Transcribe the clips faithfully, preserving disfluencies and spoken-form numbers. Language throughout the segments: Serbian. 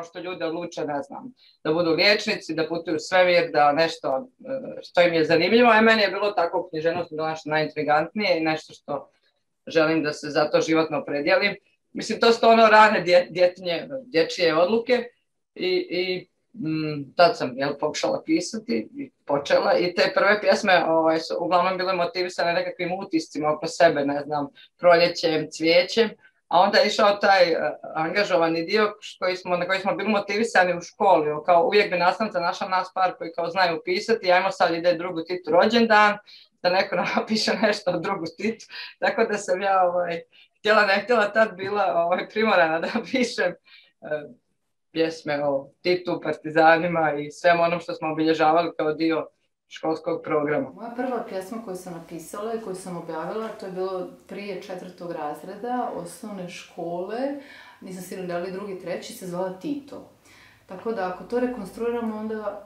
kao što ljudi odluče, ne znam, da budu liječnici, da putuju u svemir, da nešto što im je zanimljivo, a meni je bilo tako književnost bilo nešto najintrigantnije i nešto što želim da se za to životno opredjelim. Mislim, to su ono rane dje, djetinje, dječje odluke i, i mm, tad sam jel, pokušala pisati i počela i te prve pjesme ovaj, su uglavnom bile motivisane nekakvim utiscima oko sebe, ne znam, proljećem, cvijećem, a onda je išao taj uh, angažovani dio koji smo, na koji smo bili motivisani u školi, kao uvijek bi nastavnica našla nas par koji kao znaju pisati, ajmo sad ide drugu Titu rođendan, da neko napiše nešto o drugu Titu, tako da sam ja ovaj, htjela ne htjela tad bila ovaj, primorana da pišem uh, pjesme o Titu, partizanima i svemu onom što smo obilježavali kao dio školskog programa. Moja prva pjesma koju sam napisala i koju sam objavila, to je bilo prije četvrtog razreda osnovne škole, nisam sigurna da li drugi, treći, se zvala Tito. Tako da ako to rekonstruiramo, onda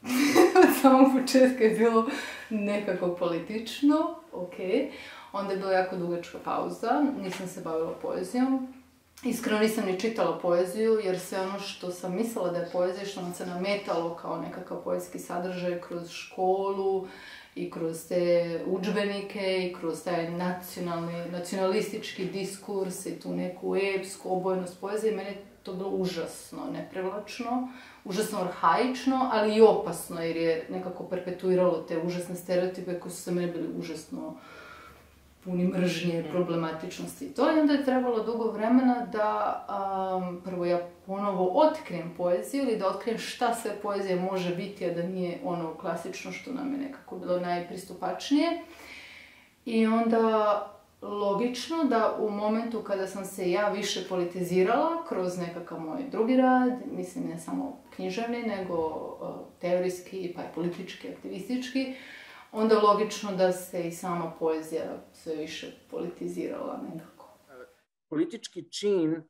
od samog početka je bilo nekako politično, ok. Onda je bila jako dugačka pauza, nisam se bavila poezijom. Iskreno nisam ni čitala poeziju, jer sve ono što sam mislila da je poezija, što nam se nametalo kao nekakav poetski sadržaj kroz školu i kroz te udžbenike i kroz taj nacionalni, nacionalistički diskurs i tu neku epsku obojnost poezije, meni je to bilo užasno neprivlačno, užasno arhaično, ali i opasno, jer je nekako perpetuiralo te užasne stereotipe koji su za mene bili užasno puni mržnje, problematičnosti i to. I onda je trebalo dugo vremena da um, prvo ja ponovo otkrijem poeziju ili da otkrijem šta sve poezija može biti, a da nije ono klasično što nam je nekako bilo najpristupačnije. I onda logično da u momentu kada sam se ja više politizirala kroz nekakav moj drugi rad, mislim ne samo književni, nego uh, teorijski, pa i politički, aktivistički, onda je logično da se i sama poezija sve više politizirala nekako. Politički čin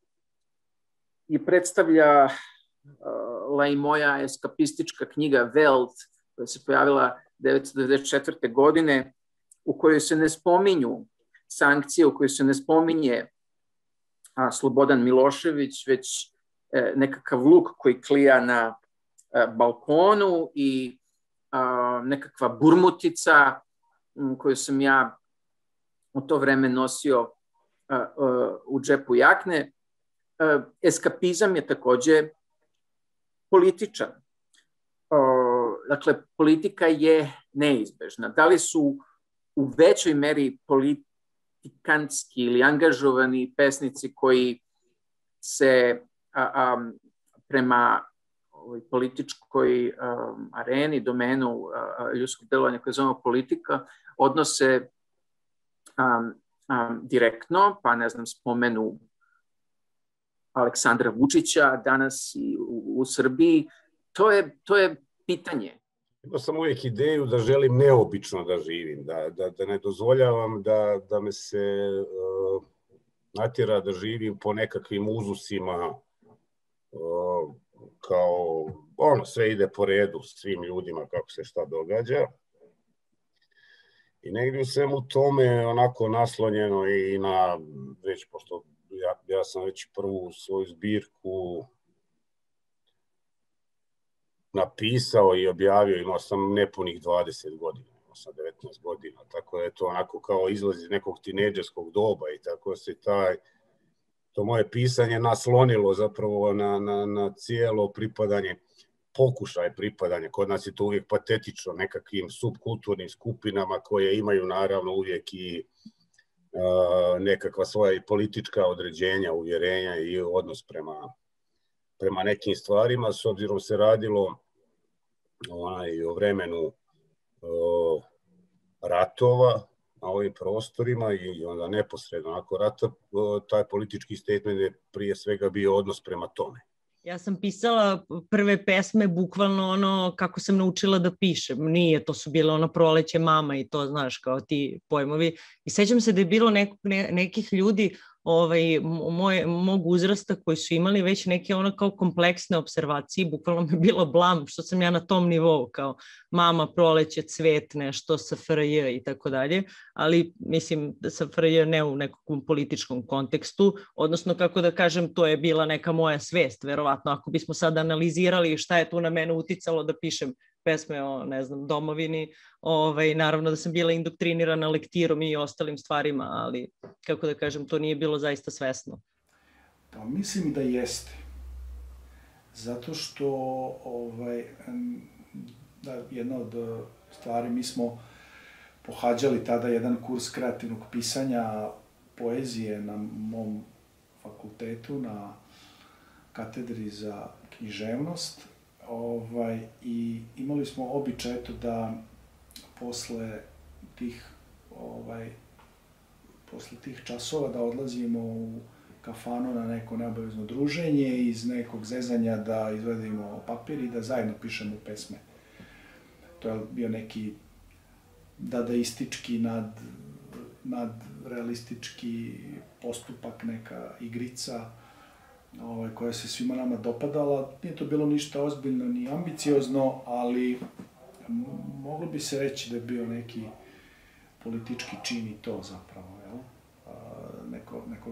i predstavlja uh, i moja eskapistička knjiga Welt, koja se pojavila devetsto devedeset četvrte. godine, u kojoj se ne spominju sankcije, u kojoj se ne spominje a, Slobodan Milošević, već e, nekakav luk koji klija na e, balkonu i a, nekakva burmutica m, koju sam ja u to vreme nosio a, a, u džepu jakne. A, eskapizam je takođe političan. A, dakle, politika je neizbežna. Da li su u većoj meri politikantski ili angažovani pesnici koji se a, a, prema ovoj političkoj a, areni, domenu a, ljudskog delovanja koje zovemo politika, odnose a, a, direktno, pa ne znam, spomenu Aleksandra Vučića danas i u, u Srbiji, to je, to je pitanje. Imao sam uvijek ideju da želim neobično da živim, da, da, da ne dozvoljavam da, da me se uh, natjera da živim po nekakvim uzusima, uh, kao ono, sve ide po redu svim ljudima kako se šta događa. I negdje u svemu tome onako naslonjeno i na, već pošto ja, ja sam već prvu svoju zbirku napisao i objavio, imao sam nepunih dvadeset godina, imao sam devetnaest godina, tako da je to onako kao izlaz iz nekog tinejdžerskog doba i tako se taj, to moje pisanje naslonilo zapravo na, na, na cijelo pripadanje, pokušaj pripadanja. Kod nas je to uvijek patetično nekakvim subkulturnim skupinama koje imaju naravno uvijek i uh, nekakva svoja i politička određenja, uvjerenja i odnos prema prema nekim stvarima, s obzirom se radilo onaj, o vremenu o, ratova na ovim prostorima i onda neposredno nakon rata o, taj politički statement je prije svega bio odnos prema tome. Ja sam pisala prve pesme bukvalno ono kako sam naučila da pišem. Nije, to su bile ono Proleće mama i to, znaš, kao ti pojmovi. I sećam se da je bilo nek, ne, nekih ljudi ovaj, moje, mog uzrasta koji su imali već neke ono kao kompleksne observacije, bukvalno mi je bilo blam što sam ja na tom nivou, kao mama, proleće, cvet, nešto, S F R J i tako dalje, ali mislim S F R J ne u nekom političkom kontekstu, odnosno kako da kažem, to je bila neka moja svest, verovatno ako bismo sad analizirali šta je tu na mene uticalo da pišem pesme o, ne znam, domovini, ovaj, naravno da sam bila indoktrinirana lektirom i ostalim stvarima, ali, kako da kažem, to nije bilo zaista svesno. Pa mislim da jeste. Zato što, ovaj, da, jedna od stvari, mi smo pohađali tada jedan kurs kreativnog pisanja poezije na mom fakultetu, na katedri za književnost, Ovaj, i imali smo običaj eto da posle tih, ovaj, posle tih časova da odlazimo u kafanu na neko neobavezno druženje i iz nekog zezanja da izvedemo papir i da zajedno pišemo pesme. To je bio neki dadaistički, nad, nadrealistički postupak, neka igrica, Ovaj, koja se svima nama dopadala. Nije to bilo ništa ozbiljno ni ambiciozno, ali moglo bi se reći da je bio neki politički čin i to zapravo, jel? Neko, neko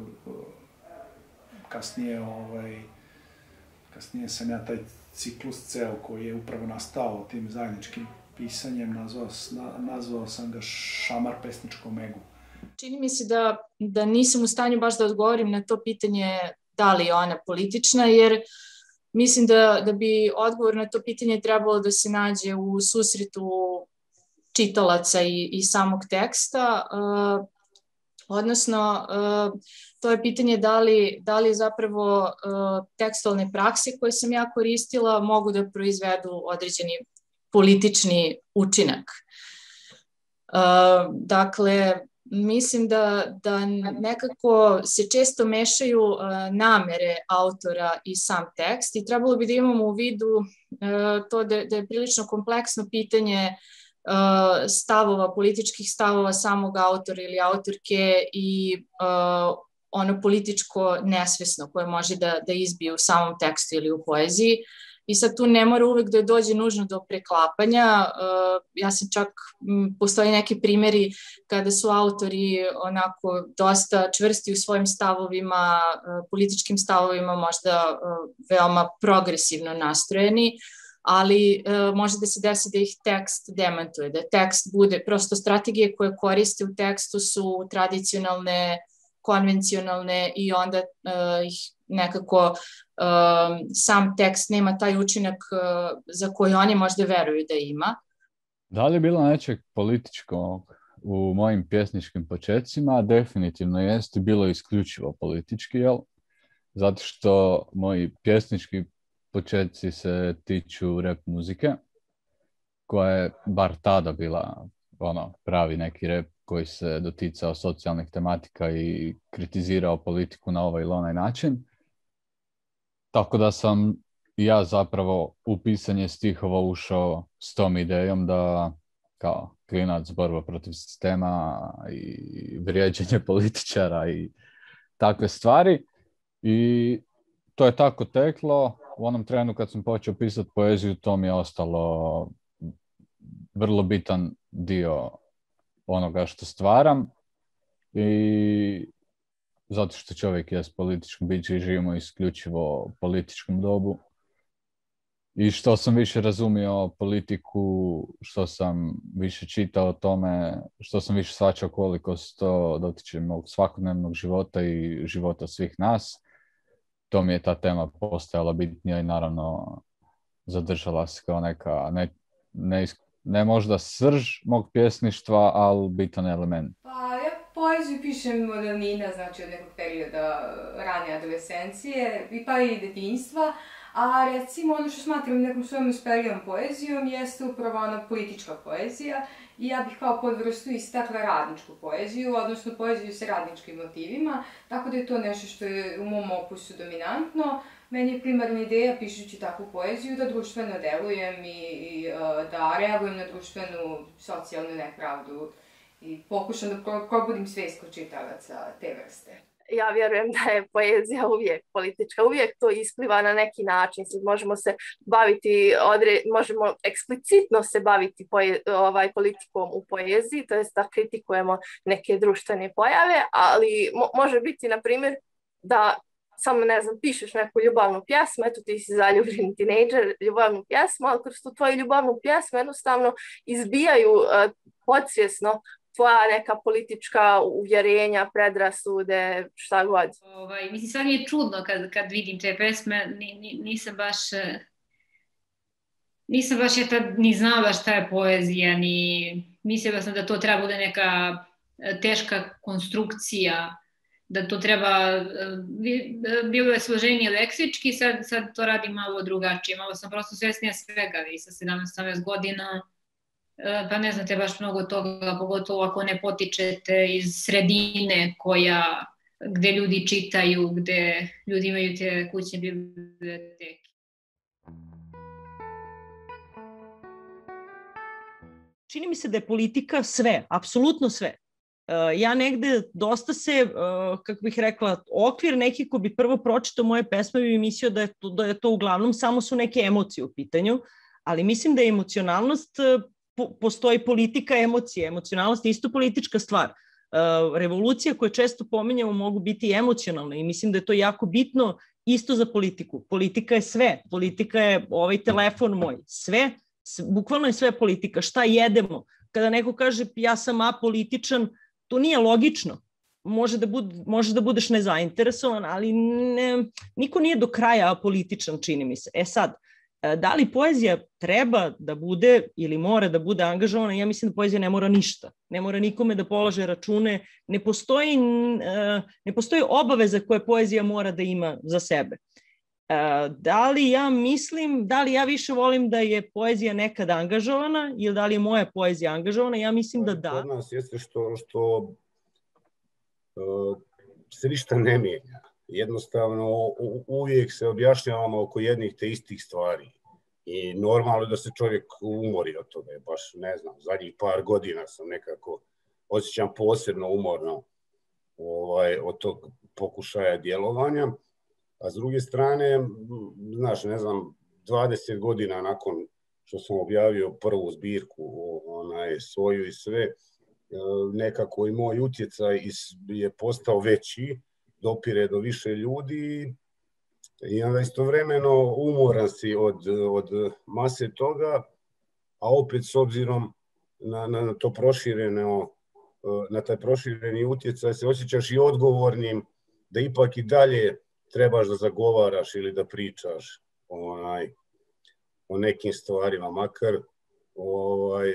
kasnije, ovaj, kasnije sam ja taj ciklus ceo koji je upravo nastao tim zajedničkim pisanjem, nazvao, nazvao sam ga Šamar pesničkom egu. Čini mi se da, da nisam u stanju baš da odgovorim na to pitanje da li je ona politična, jer mislim da, da bi odgovor na to pitanje trebalo da se nađe u susretu čitalaca i, i samog teksta, uh, odnosno uh, to je pitanje da li, da li zapravo uh, tekstualne prakse koje sam ja koristila mogu da proizvedu određeni politični učinak. Uh, dakle, mislim da, da nekako se često mešaju uh, namere autora i sam tekst i trebalo bi da imamo u vidu uh, to da, da je prilično kompleksno pitanje uh, stavova, političkih stavova samog autora ili autorke i uh, ono političko nesvesno koje može da, da izbije u samom tekstu ili u poeziji. I sad tu ne mora uvek da dođe nužno do preklapanja. Ja sam čak, postoji neki primjeri kada su autori onako dosta čvrsti u svojim stavovima, političkim stavovima, možda veoma progresivno nastrojeni, ali može da se desi da ih tekst demantuje, da tekst bude, prosto strategije koje koriste u tekstu su tradicionalne, konvencionalne i onda uh, ih nekako uh, sam tekst nema taj učinak uh, za koji oni možda veruju da ima. Da li je bilo nečeg političkog u mojim pjesničkim početcima? Definitivno jeste, bilo isključivo politički, jel? Zato što moji pjesnički početci se tiču rap muzike, koja je bar tada bila ono, pravi neki rap koji se doticao socijalnih tematika i kritizirao politiku na ovaj ili onaj način. Tako da sam ja zapravo u pisanje stihova ušao s tom idejom da kao klinac borba protiv sistema i vrijeđanje političara i takve stvari. I to je tako teklo. U onom trenu kad sam počeo pisati poeziju, to mi je ostalo vrlo bitan dio onoga što stvaram i zato što čovjek je političkom biću i živimo isključivo u političkom dobu. I što sam više razumio politiku, što sam više čitao o tome, što sam više shvaćao koliko se to dotiče mog svakodnevnog života i života svih nas, to mi je ta tema postajala bitnija i naravno zadržala se kao neka ne, ne, ne možda srž mog pjesništva, ali bitan element. Pa ja poeziju pišem od davnina, znači od nekog perioda rane adolescencije, pa i detinjstva, a recimo ono što smatram nekom svojom uspelijom poezijom jeste upravo ona politička poezija i ja bih kao podvrstu istakla radničku poeziju, odnosno poeziju sa radničkim motivima, tako da je to nešto što je u mom opusu dominantno. Meni je primarna ideja, pišući takvu poeziju, da društveno delujem i, i uh, da reagujem na društvenu, socijalnu nepravdu i pokušam da pro, probudim svijest kod čitalaca te vrste. ja vjerujem da je poezija uvijek politička, uvijek to ispliva na neki način. Možemo se baviti, odre, možemo eksplicitno se baviti poje, ovaj, politikom u poeziji, to jest da kritikujemo neke društvene pojave, ali mo, može biti, na primjer, da samo, ne znam, pišeš neku ljubavnu pjesmu, eto ti si zaljubljeni tinejdžer, ljubavnu pjesmu, ali kroz tu tvoju ljubavnu pjesmu jednostavno izbijaju uh, podsvjesno tvoja neka politička uvjerenja, predrasude, šta god. Ovaj, mislim, sad mi je čudno kad, kad vidim te pesme, ni, ni, nisam baš... Nisam baš je tad ni znala šta je poezija, ni mislila sam da to treba bude neka teška konstrukcija, da to treba, bilo je složenije leksički, sad, sad to radim malo drugačije, malo sam prosto svjesnija svega i sa sedamnaest osamnaest godina, pa ne znate baš mnogo toga, pogotovo ako ne potičete iz sredine koja, gde ljudi čitaju, gde ljudi imaju te kućne biblioteke. Čini mi se da je politika sve, apsolutno sve. Ja negde dosta se, kako bih rekla, okvir neki ko bi prvo pročitao moje pesme bi mislio da je, to, da je to uglavnom samo su neke emocije u pitanju, ali mislim da je emocionalnost, postoji politika emocije, emocionalnost je isto politička stvar. Revolucija koje često pominjamo mogu biti emocionalne i mislim da je to jako bitno isto za politiku. Politika je sve, politika je ovaj telefon moj, sve, bukvalno je sve politika. Šta jedemo? Kada neko kaže ja sam apolitičan, to nije logično. Može da, bud, može da budeš nezainteresovan, ali ne, niko nije do kraja apolitičan, čini mi se. E sad, da li poezija treba da bude ili mora da bude angažovana? Ja mislim da poezija ne mora ništa. Ne mora nikome da polaže račune. Ne postoji, ne postoji obaveza koje poezija mora da ima za sebe. Da li ja mislim, da li ja više volim da je poezija nekad angažovana ili da li je moja poezija angažovana? Ja mislim da da. Kod nas jeste što, što uh, se ništa ne mijenja. Jednostavno uvijek se objašnjavamo oko jednih te istih stvari. I normalno da se čovjek umori od toga. Baš ne znam, zadnjih par godina sam nekako osjećam posebno umorno ovaj, od tog pokušaja djelovanja. A s druge strane, znaš, ne znam, dvadeset godina nakon što sam objavio prvu zbirku, onaj, svoju i sve, nekako i moj utjecaj je postao veći, dopire do više ljudi i onda istovremeno umoran si od, od mase toga, a opet s obzirom na, na to prošireno, na taj prošireni utjecaj se osjećaš i odgovornim da ipak i dalje trebaš da zagovaraš ili da pričaš onaj, o nekim stvarima, makar ovaj,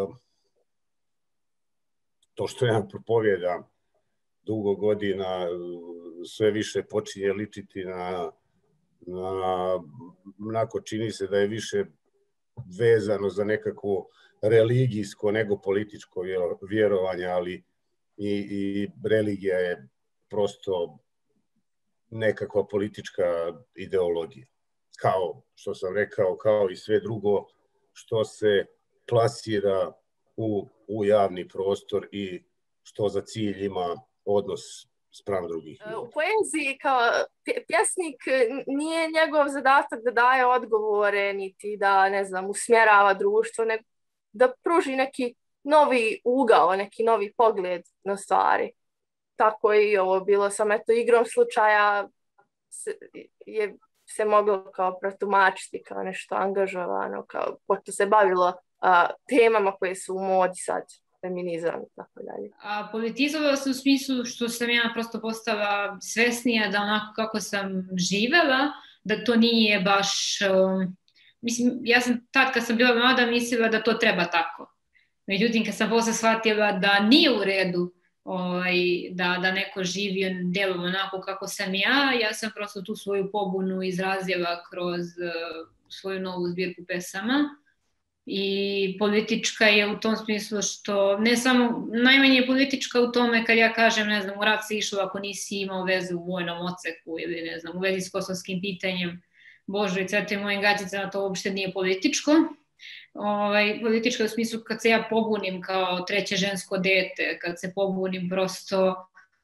to što ja propovijedam dugo godina sve više počinje ličiti na, na, onako čini se da je više vezano za nekako religijsko nego političko vjerovanje, ali i, i religija je prosto nekakva politička ideologija. Kao što sam rekao, kao i sve drugo što se plasira u, u javni prostor i što za cilj ima odnos spram drugih. U poeziji kao pjesnik nije njegov zadatak da daje odgovore, niti da, ne znam, usmjerava društvo, nego da pruži neki novi ugao, neki novi pogled na stvari. Tako je i ovo bilo, samo eto igrom slučaja se, je se moglo kao protumačiti kao nešto angažovano, kao pošto se bavilo a, temama koje su u modi sad, feminizam i tako dalje. A politizovala se u smislu što sam ja prosto postala svesnija da onako kako sam živela, da to nije baš, um, mislim, ja sam tad kad sam bila mlada mislila da to treba tako. Međutim, kad sam posle shvatila da nije u redu ovaj, da, da neko živi delom onako kako sam ja, ja sam prosto tu svoju pobunu izrazila kroz uh, svoju novu zbirku pesama. I politička je u tom smislu što ne samo, najmanje je politička u tome kad ja kažem, ne znam, u rat si išao ako nisi imao vezu u vojnom oceku ili ne znam, u vezi s kosovskim pitanjem, Bože i cvete mojim gaticama, to uopšte nije političko. Ovaj, politička u smislu kad se ja pobunim kao treće žensko dete, kad se pobunim prosto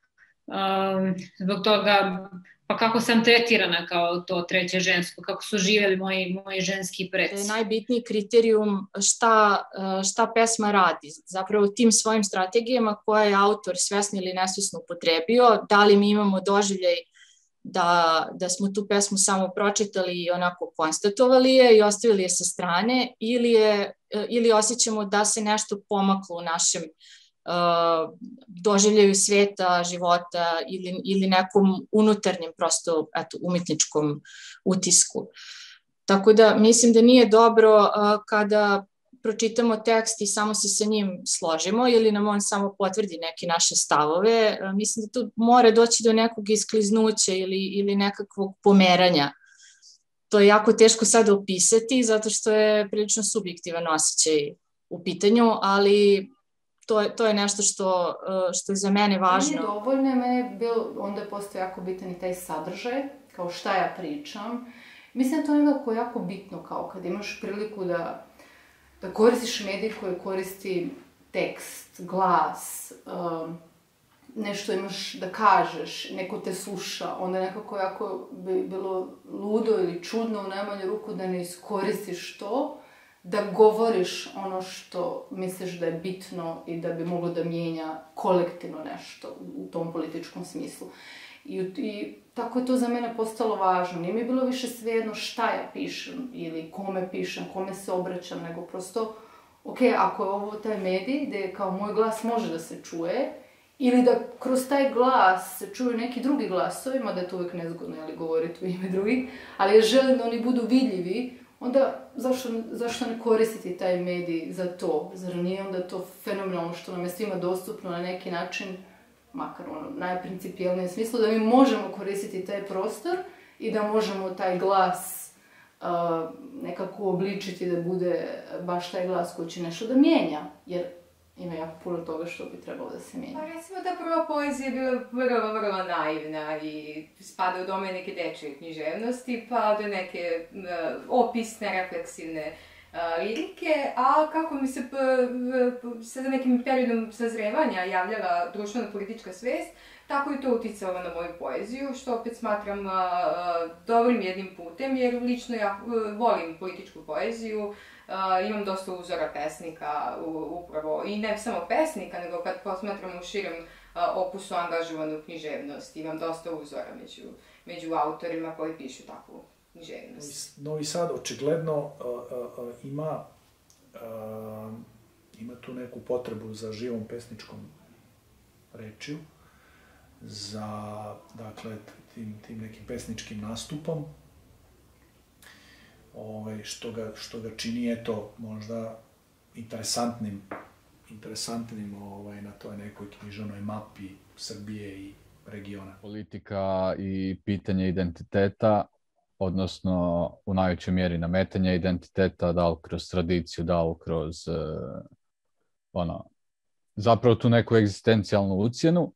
um, zbog toga, pa kako sam tretirana kao to treće žensko, kako su živjeli moji, moji ženski preci. Najbitniji kriterijum šta, šta pesma radi, zapravo tim svojim strategijama koje je autor svesno ili nesvesno upotrebio, da li mi imamo doživljaj da, da smo tu pesmu samo pročitali i onako konstatovali je i ostavili je sa strane, ili, je, ili osjećamo da se nešto pomaklo u našem uh, doživljaju sveta, života ili, ili nekom unutarnjem prosto eto, umetničkom utisku. Tako da mislim da nije dobro uh, kada pročitamo tekst i samo se sa njim složimo ili nam on samo potvrdi neke naše stavove. Mislim da tu mora doći do nekog iskliznuća ili, ili nekakvog pomeranja. To je jako teško sada opisati zato što je prilično subjektivan osjećaj u pitanju, ali to je, to je nešto što, što je za mene važno. Nije dovoljno, mene je bilo, onda postoji jako bitan i taj sadržaj, kao šta ja pričam. Mislim da to je nekako jako bitno, kao kad imaš priliku da da koristiš medij koji koristi tekst, glas, um, nešto imaš da kažeš, neko te sluša, onda nekako jako bi bilo ludo ili čudno u najmanju ruku da ne iskoristiš to, da govoriš ono što misliš da je bitno i da bi moglo da mijenja kolektivno nešto u tom političkom smislu. I, i tako je to za mene postalo važno. Nije mi bilo više svejedno šta ja pišem ili kome pišem, kome se obraćam, nego prosto, ok, ako je ovo taj medij gde kao moj glas može da se čuje, ili da kroz taj glas se čuju neki drugi glasovi, mada je to uvijek nezgodno ali govoriti u ime drugih, ali ja želim da oni budu vidljivi, onda zašto, zašto ne koristiti taj medij za to? Zar nije onda to fenomenalno što nam je svima dostupno na neki način, makar ono najprincipijalnijem smislu, da mi možemo koristiti taj prostor i da možemo taj glas uh, nekako obličiti da bude baš taj glas koji će nešto da mijenja, jer ima jako puno toga što bi trebalo da se mijenja. Pa recimo da prva poezija je bila vrlo, vrlo naivna i spada u domen neke dečje književnosti, pa do neke uh, opisne, refleksivne Uh, lirike, a kako mi se sa nekim periodom sazrevanja javljala društveno-politička svest, tako je to uticalo na moju poeziju, što opet smatram uh, dobrim jednim putem, jer lično ja uh, volim političku poeziju, uh, imam dosta uzora pesnika uh, upravo, i ne samo pesnika, nego kad posmatram u širem uh, opusu angažovanu književnost, imam dosta uzora među, među autorima koji pišu takvu književnost. Novi Sad očigledno uh, uh, ima, uh, ima tu neku potrebu za živom pesničkom rečju, za dakle, tim, tim nekim pesničkim nastupom, ovaj, što, ga, što ga čini eto, možda interesantnim, interesantnim ovaj, na toj nekoj književnoj mapi Srbije i regiona. Politika i pitanje identiteta, odnosno u najvećoj mjeri nametanje identiteta, da li kroz tradiciju, da li kroz uh, ono, zapravo tu neku egzistencijalnu ucjenu.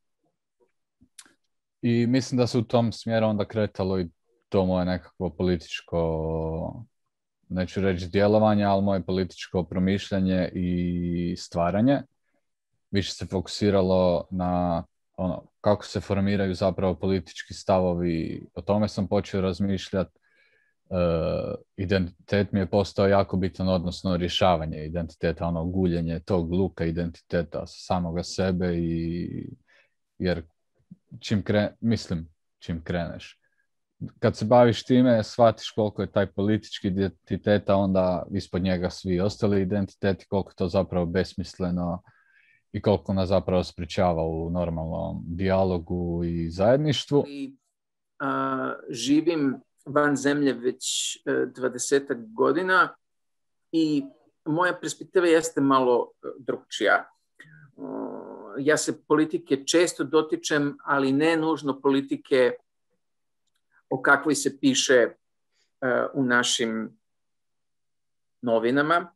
I mislim da se u tom smjeru onda kretalo i to moje nekakvo političko, neću reći djelovanje, ali moje političko promišljanje i stvaranje. Više se fokusiralo na ono, kako se formiraju zapravo politički stavovi, o tome sam počeo razmišljati. Uh, identitet mi je postao jako bitan, odnosno rješavanje identiteta, ono guljenje tog luka identiteta samoga sebe, i jer čim kre, mislim, čim kreneš. Kad se baviš time, shvatiš koliko je taj politički identitet, a onda ispod njega svi ostali identiteti, koliko to zapravo besmisleno i koliko nas zapravo sprečava u normalnom dijalogu i zajedništvu. I, a, živim van zemlje već dvadesetak godina i moja perspektiva jeste malo drugčija. Ja se politike često dotičem, ali ne nužno politike o kakvoj se piše u našim novinama.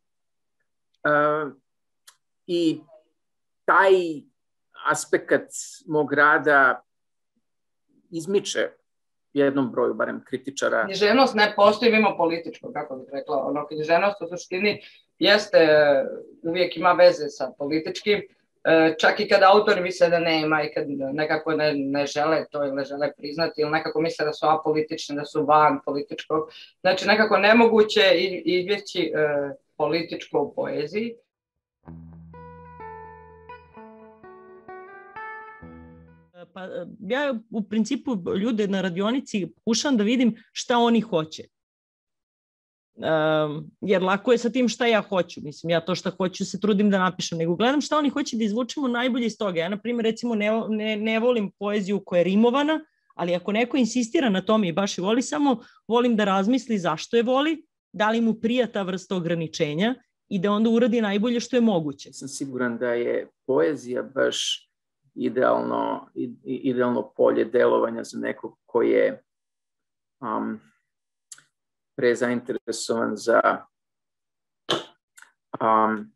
I taj aspekt mog rada izmiče jednom broju, barem kritičara. Književnost ne postoji mimo političko, kako bih rekla. Ono, književnost u suštini jeste, uvijek ima veze sa političkim. čak i kad autori misle da nema i kad nekako ne, ne žele to ili ne žele priznati ili nekako misle da su apolitični, da su van političkog. Znači nekako nemoguće izbjeći političko u poeziji. Pa ja u principu ljude na radionici pokušam da vidim šta oni hoće. Um, jer lako je sa tim šta ja hoću. Mislim, ja to šta hoću se trudim da napišem, nego gledam šta oni hoće da izvučemo najbolje iz toga. Ja, na primjer, recimo, ne, ne, ne volim poeziju koja je rimovana, ali ako neko insistira na tome i baš je voli, samo volim da razmisli zašto je voli, da li mu prija ta vrsta ograničenja i da onda uradi najbolje što je moguće. Sam siguran da je poezija baš idealno, idealno polje delovanja za nekog koji je um, prezainteresovan za um,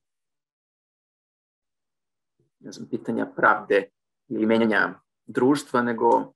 ne znam, pitanja pravde ili menjanja društva, nego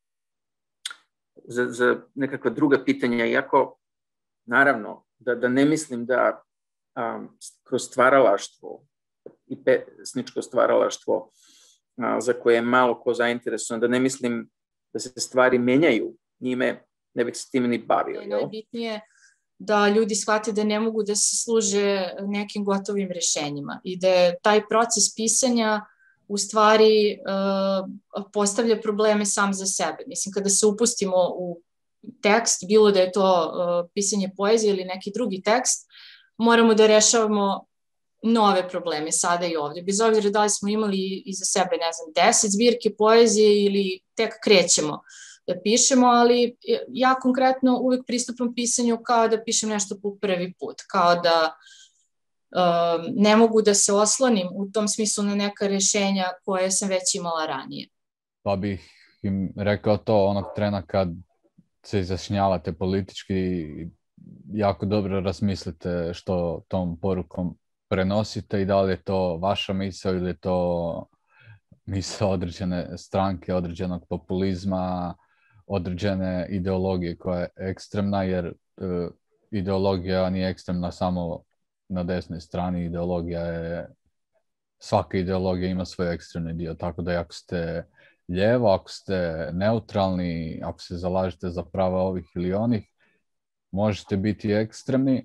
za, za nekakva druga pitanja. Iako, naravno, da, da ne mislim da um, kroz stvaralaštvo i pesničko stvaralaštvo za koje je malo ko zainteresovan, da ne mislim da se stvari menjaju njime, ne bih se tim ni bavio. Je najbitnije da ljudi shvate da ne mogu da se služe nekim gotovim rešenjima i da je taj proces pisanja u stvari uh, postavlja probleme sam za sebe. Mislim, kada se upustimo u tekst, bilo da je to uh, pisanje poezije ili neki drugi tekst, moramo da rešavamo nove probleme sada i ovdje. Bez obzira da li smo imali iza sebe, ne znam, deset zbirke poezije ili tek krećemo da pišemo, ali ja konkretno uvek pristupam pisanju kao da pišem nešto po prvi put, kao da um, ne mogu da se oslonim u tom smislu na neka rešenja koje sam već imala ranije. Pa bih im rekao to onog trena kad se izjašnjavate politički, jako dobro razmislite što tom porukom prenosite i da li je to vaša misao ili je to misao određene stranke, određenog populizma, određene ideologije koja je ekstremna, jer uh, ideologija nije ekstremna samo na desnoj strani, ideologija je, svaka ideologija ima svoj ekstremni dio, tako da ako ste lijevo, ako ste neutralni, ako se zalažete za prava ovih ili onih, možete biti ekstremni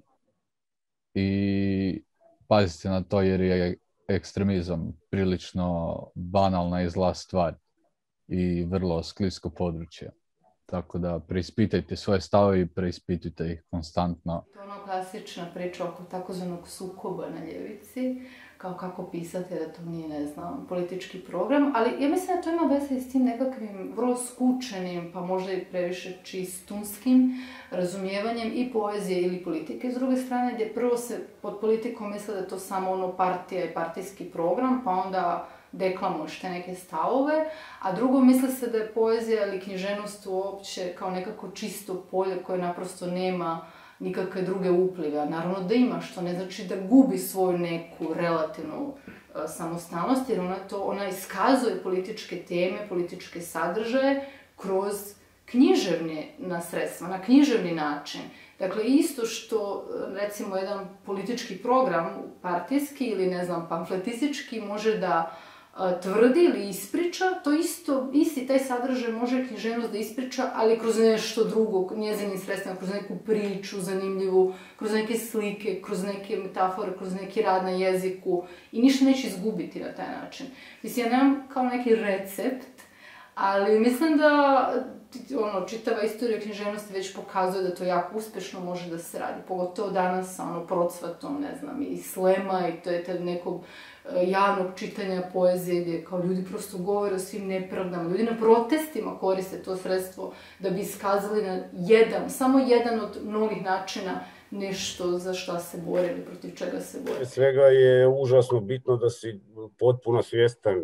i pazite na to jer je ekstremizam prilično banalna i zla stvar i vrlo sklisko područje. Tako da preispitajte svoje stavove i preispitujte ih konstantno. To je ono klasična priča oko takozvanog sukoba na ljevici, kao kako pisati da to nije, ne znam, politički program, ali ja mislim da to ima veze s tim nekakvim vrlo skučenim, pa možda i previše čistunskim razumijevanjem i poezije ili politike. S druge strane, gdje prvo se pod politikom misle da je to samo ono partija i partijski program, pa onda deklamuješ te neke stavove, a drugo misle se da je poezija ili književnost uopće kao nekako čisto polje koje naprosto nema nikakve druge uplive. Naravno da ima, što ne znači da gubi svoju neku relativnu uh, samostalnost, jer ona, to, ona iskazuje političke teme, političke sadržaje kroz književne na sredstva, na književni način. Dakle, isto što, recimo, jedan politički program partijski ili, ne znam, pamfletistički može da tvrdi ili ispriča, to isto, isti taj sadržaj može književnost da ispriča, ali kroz nešto drugo, njezinim sredstvima, kroz neku priču zanimljivu, kroz neke slike, kroz neke metafore, kroz neki rad na jeziku i ništa neće izgubiti na taj način. Mislim, ja nemam kao neki recept, ali mislim da ono, čitava istorija književnosti već pokazuje da to jako uspešno može da se radi, pogotovo danas sa ono procvatom, ne znam, i slema i to je tad nekog javnog čitanja poezije gdje kao ljudi prosto govore o svim nepravdama. Ljudi na protestima koriste to sredstvo da bi iskazali na jedan, samo jedan od mnogih načina nešto za šta se bore ili protiv čega se bore. Svega je užasno bitno da si potpuno svjestan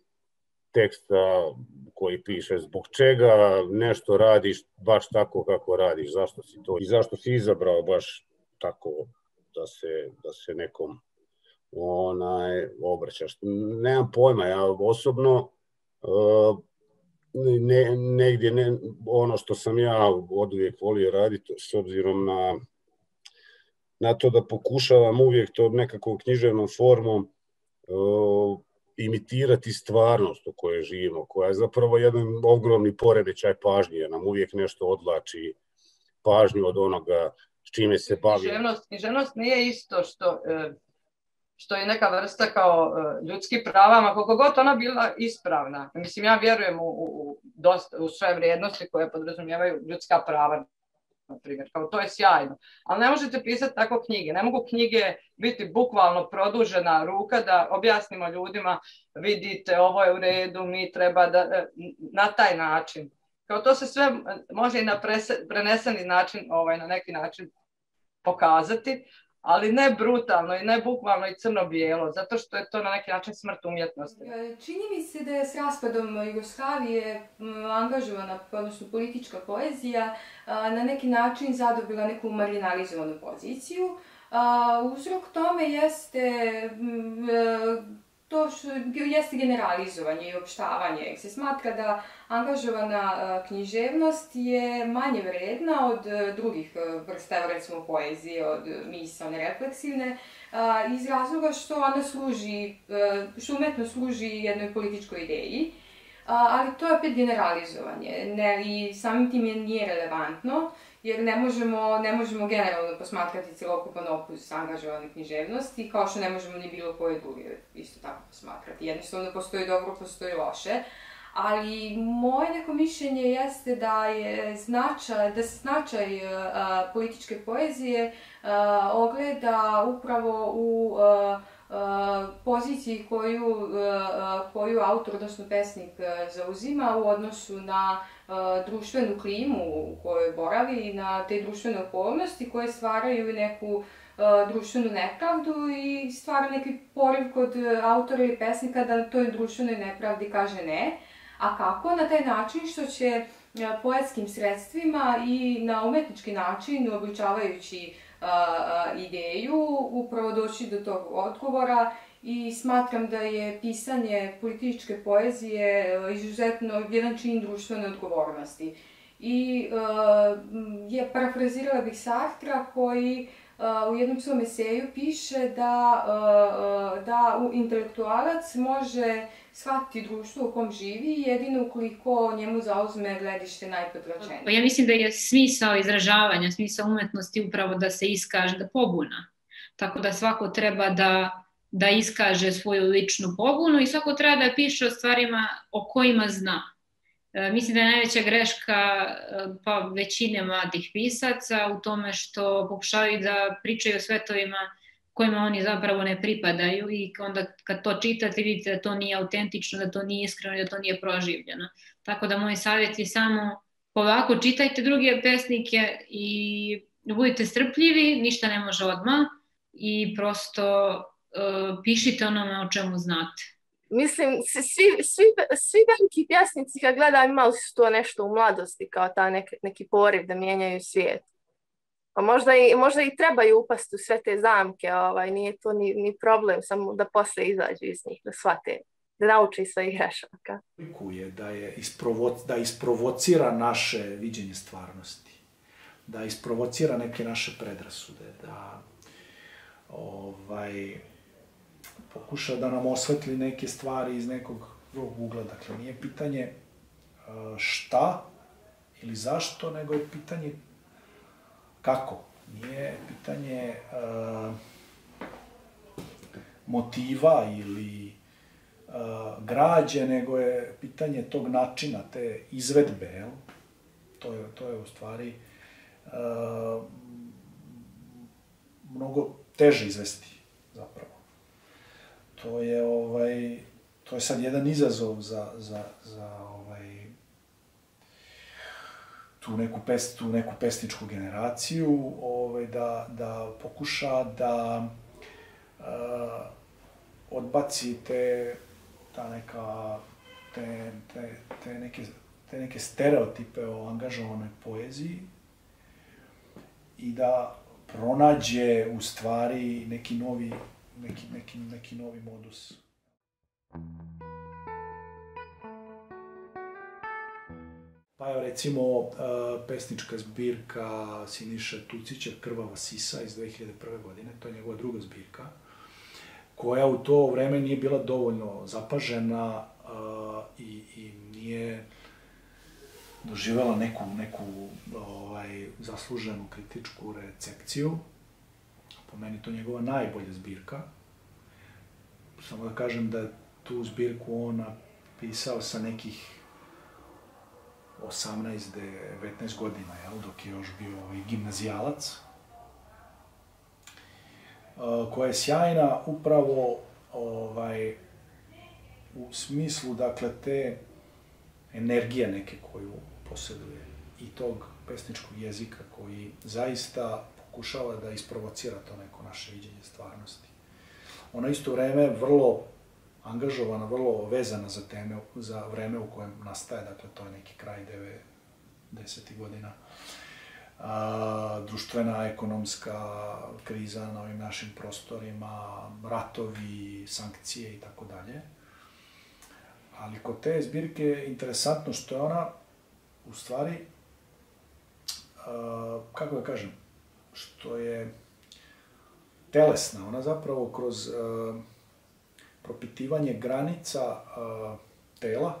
teksta koji piše, zbog čega nešto radiš baš tako kako radiš, zašto si to i zašto si izabrao baš tako da se, da se nekom onaj, obraćaš. Nemam pojma, ja osobno uh, ne, negdje ne, ono što sam ja oduvijek volio raditi s obzirom na, na to da pokušavam uvijek to nekakvom književnom formom uh, imitirati stvarnost u kojoj živimo, koja je zapravo jedan ogromni poremećaj pažnje, jer nam uvijek nešto odlači pažnju od onoga s čime se bavi. Književnost, književnost nije isto što, što je neka vrsta kao ljudskih prava, koliko god ona bila ispravna. Mislim, ja vjerujem u, u, dosta, u sve vrijednosti koje podrazumijevaju ljudska prava, na primjer, kao to je sjajno. Ali ne možete pisati tako knjige. Ne mogu knjige biti bukvalno produžena ruka da objasnimo ljudima, vidite, ovo je u redu, mi treba da, na taj način. Kao to se sve može i na preneseni način, ovaj, na neki način pokazati, ali ne brutalno i ne bukvalno i crno-bijelo, zato što je to na neki način smrt umjetnosti. Čini mi se da je s raspadom Jugoslavije angažovana, odnosno politička poezija, na neki način zadobila neku marginalizovanu poziciju. Uzrok tome jeste to što jeste generalizovanje i opštavanje, jer se smatra da angažovana književnost je manje vredna od drugih vrsta, recimo poezije, od misaone, refleksivne, iz razloga što ona služi, što umetno služi jednoj političkoj ideji, ali to je opet generalizovanje i samim tim je nije relevantno, jer ne možemo, ne možemo generalno posmatrati celokupan opus angažovane književnosti, kao što ne možemo ni bilo koje druge isto tako posmatrati. Jednostavno postoji dobro, postoji loše, ali moje neko mišljenje jeste da je značaj, da se značaj a, političke poezije a, ogleda upravo u a, a, poziciji koju, a, koju autor, odnosno pesnik, zauzima u odnosu na društvenu klimu u kojoj boravi i na te društvene okolnosti koje stvaraju neku uh, društvenu nepravdu i stvara neki poriv kod autora ili pesnika da toj društvenoj nepravdi kaže ne. A kako? Na taj način što će uh, poetskim sredstvima i na umetnički način, obličavajući uh, uh, ideju, upravo doći do tog odgovora. I smatram da je pisanje političke poezije izuzetno jedan čin društvene odgovornosti. I uh, je, parafrazirala bih Sartra koji uh, u jednom svom eseju piše da, uh, da intelektualac može shvatiti društvo u kom živi jedino ukoliko njemu zauzme gledište najpodvlačenije. Pa ja mislim da je smisao izražavanja, smisao umetnosti upravo da se iskaže, da pobuna. Tako da svako treba da da iskaže svoju ličnu pobunu i svako treba da piše o stvarima o kojima zna. E, mislim da je najveća greška pa većine mladih pisaca u tome što pokušavaju da pričaju o svetovima kojima oni zapravo ne pripadaju i onda kad to čitate vidite da to nije autentično, da to nije iskreno, da to nije proživljeno. Tako da moj savjet je samo polako čitajte druge pesnike i budite strpljivi, ništa ne može odmah i prosto Uh, pišite onome o čemu znate. Mislim, svi, svi, svi veliki pjesnici kad gledam imali su to nešto u mladosti, kao ta neki, neki poriv da mijenjaju svijet. Pa možda i, možda i trebaju upasti u sve te zamke, ovaj, nije to ni, ni problem, samo da posle izađu iz njih, da shvate, da nauči svojih grešaka. Je da, je isprovo, da isprovocira naše viđenje stvarnosti, da isprovocira neke naše predrasude, da ovaj, pokuša da nam osvetli neke stvari iz nekog drugog ugla. Dakle, nije pitanje šta ili zašto, nego je pitanje kako. Nije pitanje uh, motiva ili uh, građe, nego je pitanje tog načina, te izvedbe. Jel? To je, to je u stvari uh, mnogo teže izvesti, zapravo. To je, ovaj, to je sad jedan izazov za, za, za ovaj, tu, neku pes, tu neku pesničku generaciju, ovaj, da, da pokuša da uh, odbaci te, ta neka, te, te, te, neke, te neke stereotipe o angažovanoj poeziji i da pronađe u stvari neki novi, neki, neki, neki novi modus. Pa evo recimo pesnička zbirka Siniše Tucića Krvava sisa iz dve hiljade prve godine, to je njegova druga zbirka, koja u to vreme nije bila dovoljno zapažena i, i nije doživjela neku, neku ovaj, zasluženu kritičku recepciju. Po meni to njegova najbolja zbirka. Samo da kažem da tu zbirku on napisao sa nekih osamnaest devetnaest godina, jel, dok je još bio ovaj, gimnazijalac, koja je sjajna upravo ovaj, u smislu, dakle, te energije neke koju posjeduje i tog pesničkog jezika koji zaista pokušava da isprovocira to neko naše viđenje stvarnosti. Ona isto vreme vrlo angažovana, vrlo vezana za teme, za vreme u kojem nastaje, dakle, to je neki kraj devedesetih godina. A, društvena, ekonomska kriza na ovim našim prostorima, ratovi, sankcije i tako dalje. Ali kod te zbirke je interesantno što je ona, u stvari, a, kako da kažem, što je telesna. Ona zapravo kroz a, propitivanje granica a, tela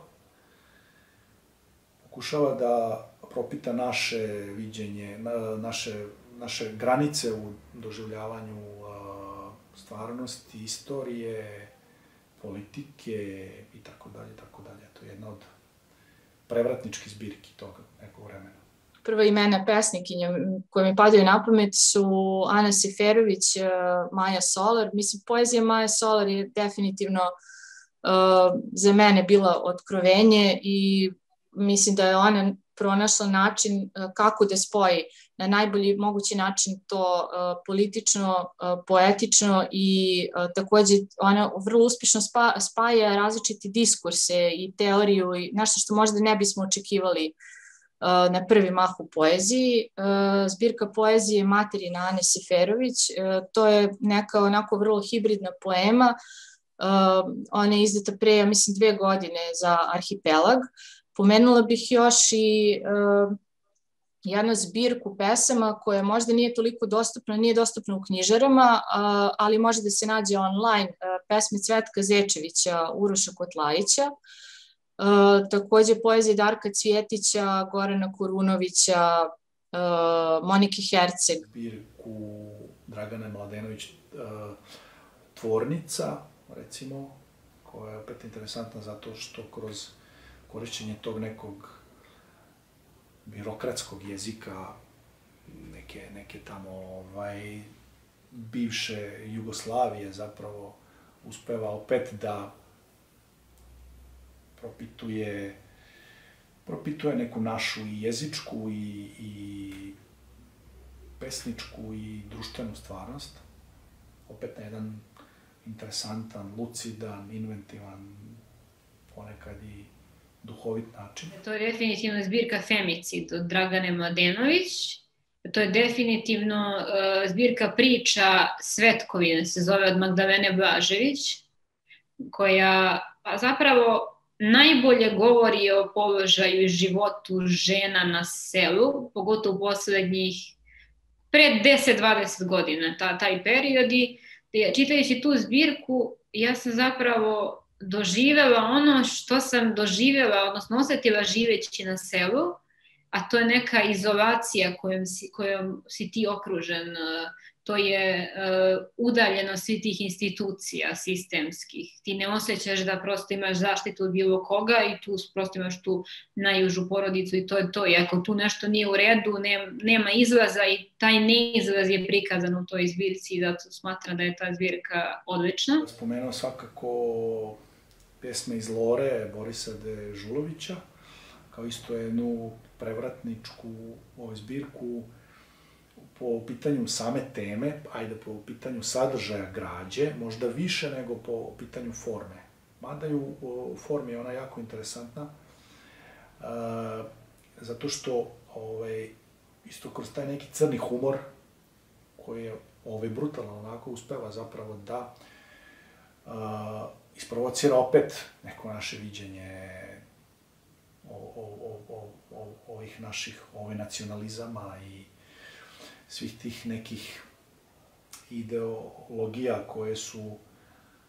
pokušava da propita naše viđenje, na, naše, naše granice u doživljavanju a, stvarnosti, istorije, politike i tako dalje, tako dalje. To je jedna od prevratničkih zbirki toga nekog vremena. Prva imena pesnikinja koje mi padaju na pamet su Ana Seferović, Maja Solar. Mislim, poezija Maja Solar je definitivno uh, za mene bila otkrovenje i mislim da je ona pronašla način uh, kako da spoji na najbolji mogući način to uh, politično, uh, poetično i uh, takođe ona vrlo uspješno spa, spaja različite diskurse i teoriju i nešto što možda ne bismo očekivali na prvi mah u poeziji. Zbirka poezije Materina Ane Seferović, to je neka onako vrlo hibridna poema. Ona je izdata pre, ja mislim, dve godine za Arhipelag. Pomenula bih još i jednu zbirku pesama koja možda nije toliko dostupna, nije dostupna u knjižarama, ali može da se nađe online, pesme Cvetka Zečevića, Uroša Kotlajića. Uh, takođe poezije Darka Cvjetića, Gorana Kurunovića, uh, Monike Herceg. Zbirku Dragane Mladenović, uh, Tvornica, recimo, koja je opet interesantna zato što kroz korišćenje tog nekog birokratskog jezika, neke, neke tamo ovaj, bivše Jugoslavije zapravo uspeva opet da propituje, propituje neku našu i jezičku i, i pesničku i društvenu stvarnost. Opet na jedan interesantan, lucidan, inventivan, ponekad i duhovit način. To je definitivno zbirka Femicid od Dragane Mladenović. To je definitivno uh, zbirka priča Svetkovine, se zove, od Magdalene Blažević, koja pa zapravo najbolje govori o položaju i životu žena na selu, pogotovo u poslednjih pred deset do dvadeset godina, ta, taj period. I čitajući tu zbirku, ja sam zapravo doživjela ono što sam doživjela, odnosno osetila živeći na selu, a to je neka izolacija kojom si, kojom si ti okružen. To je uh, udaljeno svih tih institucija sistemskih. Ti ne osjećaš da prosto imaš zaštitu od bilo koga i tu prosto imaš tu najužu porodicu i to je to. I ako tu nešto nije u redu, ne, nema izlaza i taj neizlaz je prikazan u toj zbirci i zato smatram da je ta zbirka odlična. Spomenuo svakako pjesme iz Lore Borisa Dežulovića, kao isto jednu prevratničku ovu zbirku po pitanju same teme, ajde po pitanju sadržaja građe, možda više nego po pitanju forme. Mada i u formi je ona jako interesantna, uh, zato što ovaj, isto kroz taj neki crni humor, koji je ovaj, brutalno onako uspeva zapravo da uh, isprovocira opet neko naše viđenje o, o, o, o, o, ovih naših ovaj, nacionalizama i svih tih nekih ideologija koje su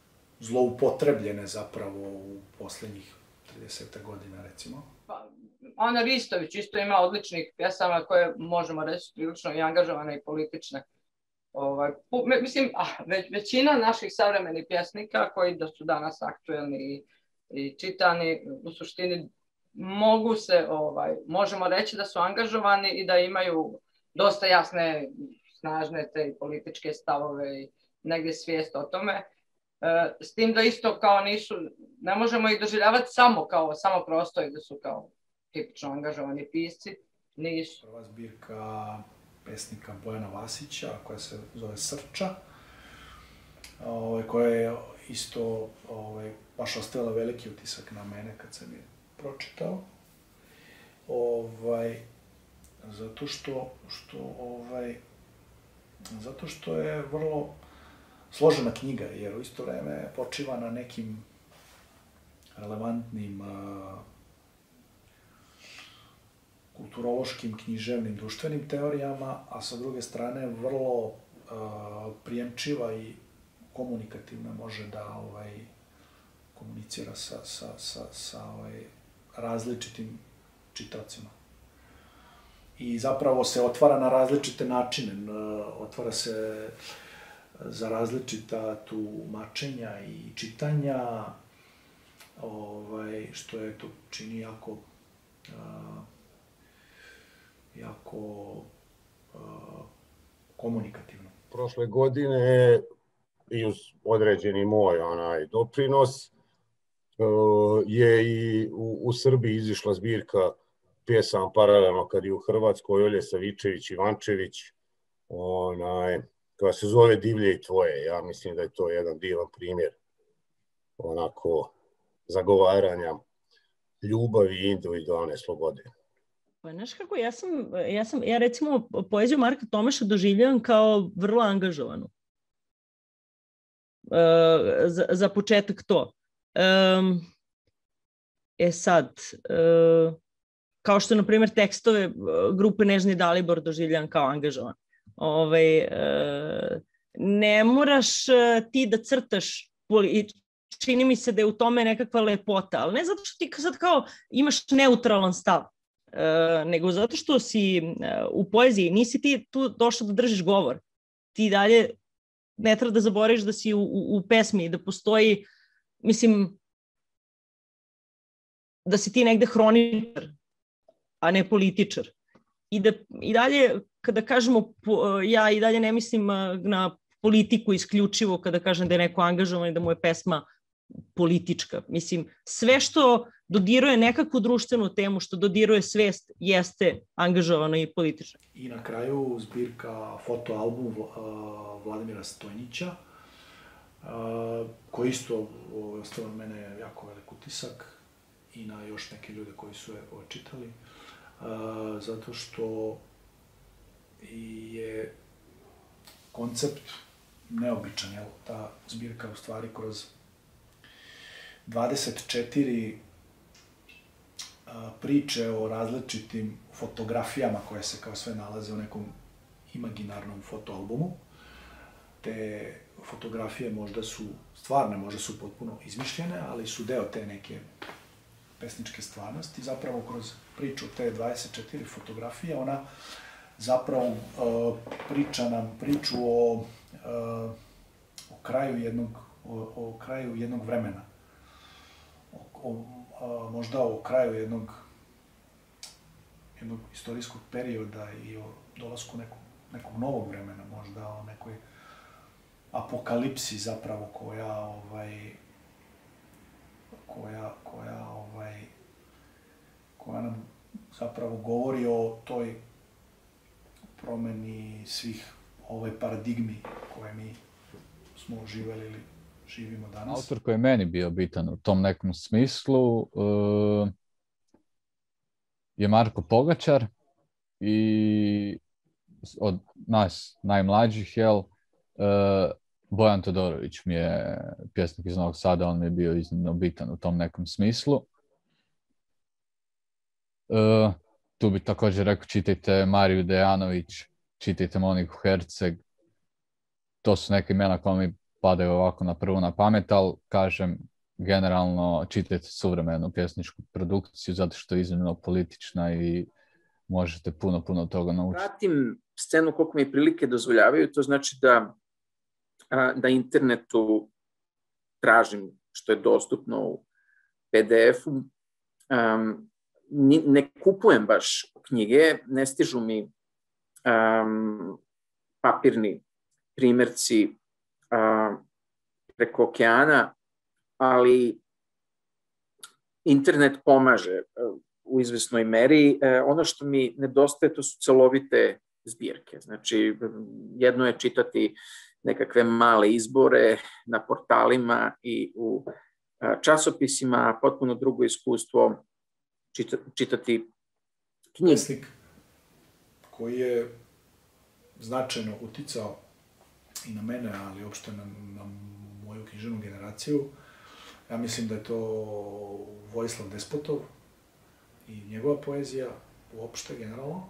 zloupotrebljene zapravo u posljednjih trideset godina, recimo? Pa, Ana Ristović isto ima odličnih pjesama koje možemo reći prilično i angažovane i politične. Ovaj, po, mislim, ah, već, većina naših savremenih pjesnika koji da su danas aktuelni i, i čitani, u suštini mogu se, ovaj, možemo reći da su angažovani i da imaju dosta jasne, snažne te političke stavove i negdje svijest o tome. E, s tim da isto kao nisu, ne možemo ih doživljavati samo kao, samo prosto i da su kao tipično angažovani pisci, nisu. Prva zbirka pesnika Bojana Vasića, koja se zove Srča, ovaj, koja je isto ovaj, baš ostavila veliki utisak na mene kad sam je pročitao. Ovaj, zato što, što, ovaj, zato što je vrlo složena knjiga, jer u isto vreme počiva na nekim relevantnim uh, kulturološkim, književnim, društvenim teorijama, a sa druge strane vrlo uh, prijemčiva i komunikativna, može da ovaj, komunicira sa, sa, sa, sa ovaj, različitim čitacima. I zapravo se otvara na različite načine, otvara se za različita tumačenja i čitanja, ovaj, što je to čini jako, uh, jako uh, komunikativno. Prošle godine i uz određeni moj onaj doprinos uh, je i u, u Srbiji izišla zbirka pjesama paralelno kad je u Hrvatskoj Olje Savičević-Ivančević, onaj, koja se zove Divlje i tvoje. Ja mislim da je to jedan divan primjer onako zagovaranja ljubavi i individualne slobode. Pa znaš kako, ja sam, ja sam, ja recimo poeziju Marka Tomaša doživljavam kao vrlo angažovanu. Uh, za, za početak to. Um, e sad, uh, kao što, na primjer, tekstove grupe Nežni Dalibor doživljavam kao angažovan. Ovaj, uh, ne moraš ti da crtaš, čini mi se da je u tome nekakva lepota, ali ne zato što ti sad kao imaš neutralan stav, uh, nego zato što si uh, u poeziji, nisi ti tu došao da držiš govor. Ti dalje ne treba da zaboraviš da si u, u, u pesmi, da postoji, mislim, da si ti negde hroničar, a ne političar. I, da, i dalje, kada kažemo, ja i dalje ne mislim na politiku isključivo kada kažem da je neko angažovan i da mu je pesma politička. Mislim, sve što dodiruje nekakvu društvenu temu, što dodiruje svest, jeste angažovano i politično. I na kraju zbirka fotoalbum Vladimira Stojnića, koji isto ostavio na mene jako velik utisak i na još neke ljude koji su je čitali, zato što je koncept neobičan, jel? Ta zbirka u stvari kroz dvadeset četiri priče o različitim fotografijama koje se kao sve nalaze u nekom imaginarnom fotoalbumu. Te fotografije možda su stvarne, možda su potpuno izmišljene, ali su deo te neke pesničke stvarnosti. Zapravo kroz priču te dvadeset četiri fotografije ona zapravo uh, priča nam priču o, uh, o kraju jednog o, o kraju jednog vremena. O, o, a, možda o kraju jednog jednog istorijskog perioda i o dolasku nekog, nekog novog vremena, možda o nekoj apokalipsi zapravo koja ovaj koja koja ovaj koja nam zapravo govori o toj promeni svih ovoj paradigmi koje mi smo živeli ili živimo danas. Autor koji je meni bio bitan u tom nekom smislu uh, je Marko Pogačar i od nas najmlađih, jel, uh, Bojan Todorović mi je pjesnik iz Novog Sada, on mi je bio iznimno bitan u tom nekom smislu. Uh, tu bi također rekao, čitajte Mariju Dejanović, čitajte Moniku Herceg. To su neke imena koja mi padaju ovako na prvu na pamet, ali kažem, generalno čitajte suvremenu pjesničku produkciju zato što je iznimno politična i možete puno, puno toga naučiti. Pratim scenu koliko mi prilike dozvoljavaju, to znači da, da internetu tražim što je dostupno u P D F-u. Um, ne kupujem baš knjige, ne stižu mi um, papirni primjerci um, preko okeana, ali internet pomaže uh, u izvesnoj meri. Uh, ono što mi nedostaje, to su celovite zbirke. Znači, jedno je čitati nekakve male izbore na portalima i u uh, časopisima, a potpuno drugo iskustvo čita, čitati knjige. Pesnik koji je značajno uticao i na mene, ali uopšte na, na moju književnu generaciju, ja mislim da je to Vojislav Despotov i njegova poezija uopšte, generalno.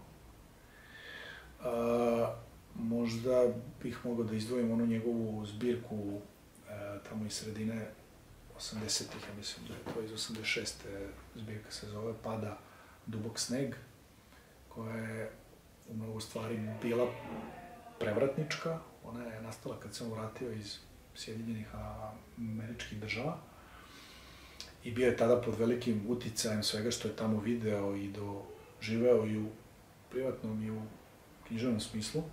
A, možda bih mogao da izdvojim onu njegovu zbirku a, tamo iz sredine osamdesetih, ja mislim da je to iz osamdeset šeste zbirka se zove Pada dubok sneg, koja je u mnogo stvari bila prevratnička. Ona je nastala kad sam vratio iz Sjedinjenih Američkih Država i bio je tada pod velikim uticajem svega što je tamo video i doživeo i u privatnom i u književnom smislu.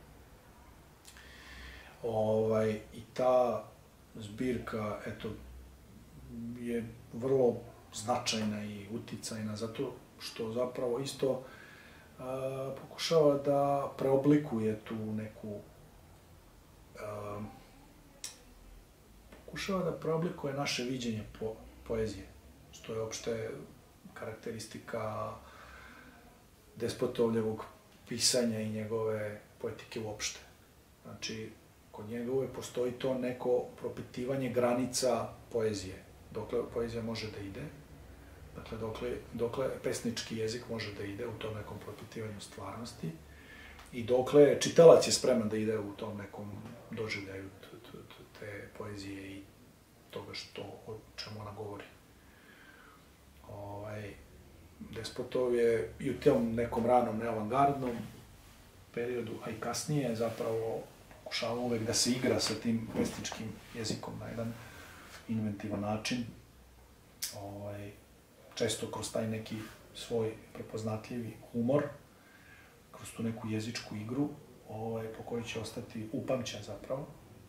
Ovaj, I ta zbirka, eto, je vrlo značajna i uticajna zato što zapravo isto a, pokušava da preoblikuje tu neku a, pokušava da preoblikuje naše viđenje po, poezije, što je opšte karakteristika Despotovljevog pisanja i njegove poetike uopšte. Znači, kod njega uvek postoji to neko propitivanje granica poezije, dokle poezija može da ide, dakle, dokle, dokle pesnički jezik može da ide u tom nekom propitivanju stvarnosti i dokle čitalac je spreman da ide u tom nekom doživljaju te poezije i toga što, o čemu ona govori. Ovaj, Despotov je i u tom nekom ranom neavangardnom periodu, a i kasnije zapravo pokušava uvek da se igra sa tim pesničkim jezikom na jedan inventivan način. Ovaj, često kroz taj neki svoj prepoznatljivi humor, kroz tu neku jezičku igru, ovaj, po kojoj će ostati upamćen zapravo.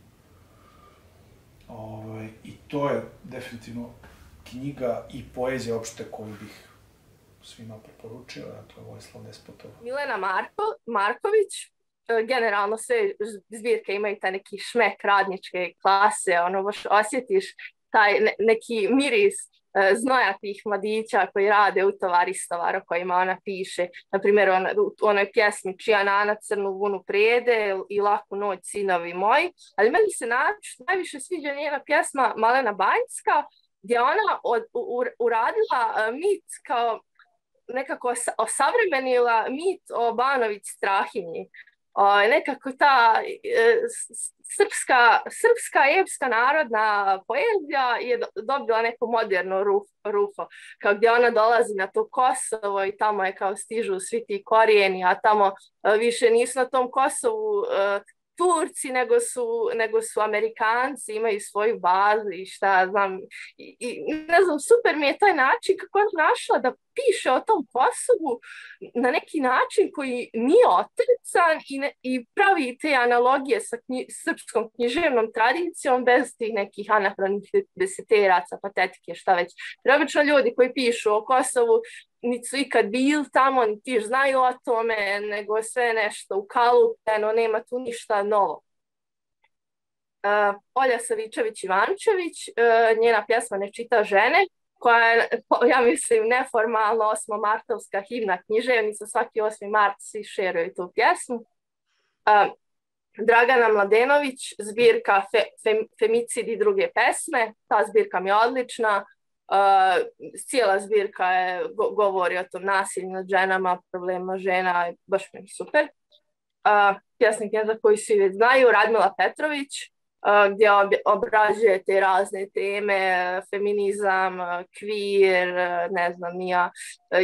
Ovaj, I to je definitivno knjiga i poezija opšte koju bih svima preporučio, dakle Vojislav Despotov. Milena Marko, Marković, generalno sve zbirke imaju taj neki šmek radničke klase, ono baš osjetiš taj ne, neki miris e, znojatih mladića koji rade u tovaristovara o kojima ona piše. Naprimjer, on, u onoj pjesmi Čija nana crnu vunu prijede i Laku noć sinovi moji. Ali meni se najviše sviđa njena pjesma Malena Banjska, gdje ona od, u, uradila mit kao nekako osavremenila mit o Banović Strahinji. O, nekako ta e, srpska, srpska epska narodna poezija je do, dobila neko moderno ruf, rufo, kao gdje ona dolazi na to Kosovo i tamo je kao stižu svi ti korijeni, a tamo a, više nisu na tom Kosovu a, Turci, nego su, nego su Amerikanci, imaju svoju bazu i šta znam. I, i ne znam, super mi je taj način kako je našla da piše o tom Kosovu na neki način koji nije otrecan i, ne, i pravi te analogije sa knji, srpskom književnom tradicijom bez tih nekih anahronih deseteraca, patetike, šta već. Jer obično ljudi koji pišu o Kosovu niti su ikad bili tamo, niti znaju o tome, nego sve nešto ukalupeno, nema tu ništa novo. Uh, Olja Savičević-Ivančević, uh, njena pjesma Ne čita žene, koja je, ja mislim, neformalno osmomartovska himna književnica, svaki osmi mart svi šeruju tu pjesmu. Uh, Dragana Mladenović, zbirka fe, fe, Femicid i druge pesme, ta zbirka mi je odlična. Uh, cijela zbirka je, go, govori o tom nasilju nad ženama, problema žena, baš mi je super. Uh, pjesnik je za koju svi već znaju, Radmila Petrović, gdje obrađuje te razne teme, feminizam, queer, ne znam, nija,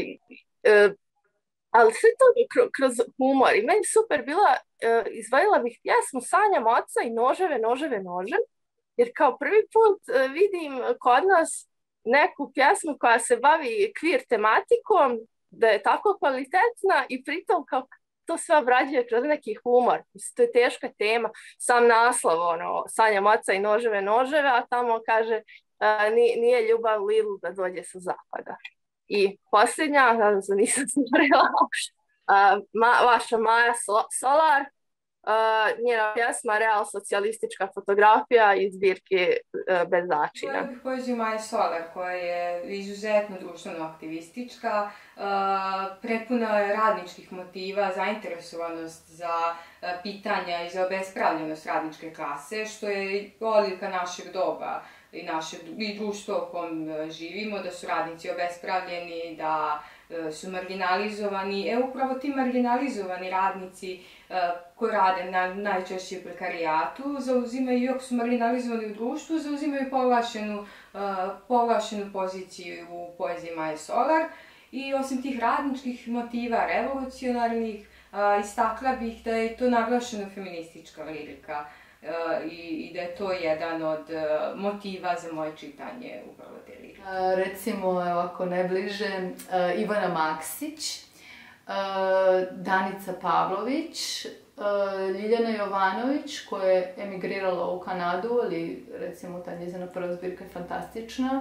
ali sve to kroz humor. I meni super bila, izvojila bih pjesmu Sanjam oca i noževe, noževe, noževe, jer kao prvi put vidim kod nas neku pjesmu koja se bavi queer tematikom, da je tako kvalitetna i pritom kao to sve obrađuje kroz neki humor. Mislim, to je teška tema. Sam naslov, ono, Sanjam oca i noževe, noževe, a tamo kaže uh, nije ljubav Lilu da dođe sa zapada. I posljednja, nadam se nisam stvorila, uh, ma, vaša Maja Solar, uh, njena pjesma Real socijalistička fotografija iz zbirke uh, Bez začina. Ja bih poeziju Maja Solar, koja je izuzetno društveno aktivistička, uh, prepuna je radničkih motiva, zainteresovanost za uh, pitanja i za obespravljenost radničke klase, što je odlika našeg doba i, naše, i društva u kom uh, živimo, da su radnici obespravljeni, da su marginalizovani. E, upravo ti marginalizovani radnici uh, koji rade na, najčešće u prekarijatu, zauzimaju, iako su marginalizovani u društvu, zauzimaju povlašenu, uh, povlašenu poziciju u poeziji Maje Solar. I osim tih radničkih motiva, revolucionarnih, uh, istakla bih da je to naglašeno feministička lirika. Uh, i, i da je to jedan od uh, motiva za moje čitanje upravo te lirike. Uh, recimo, ovako najbliže, uh, Ivana Maksić, uh, Danica Pavlović, uh, Ljiljana Jovanović, koja je emigrirala u Kanadu, ali recimo ta njezina prva zbirka je fantastična.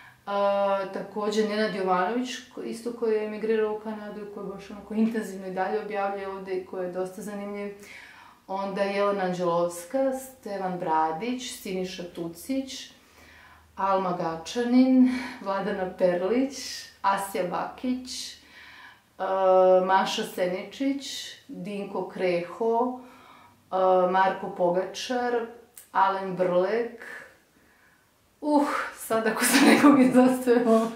Uh, također Nenad Jovanović, isto koji je emigrirao u Kanadu i koji baš onako intenzivno i dalje objavljuje ovdje i koji je dosta zanimljiv. Onda Jelena Anđelovska, Stevan Bradić, Siniša Tucić, Alma Gačanin, Vladana Perlić, Asja Bakić, uh, Maša Seničić, Dinko Kreho, uh, Marko Pogačar, Alen Brlek. Uh, sad ako se nekog izostavimo.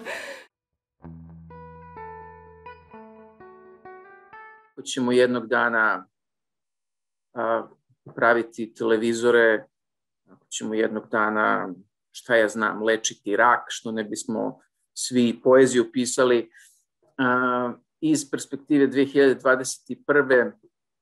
Hoćemo jednog dana a, praviti televizore, ako ćemo jednog dana, šta ja znam, lečiti rak, što ne bismo svi poeziju pisali. A, iz perspektive dve hiljade dvadeset prve.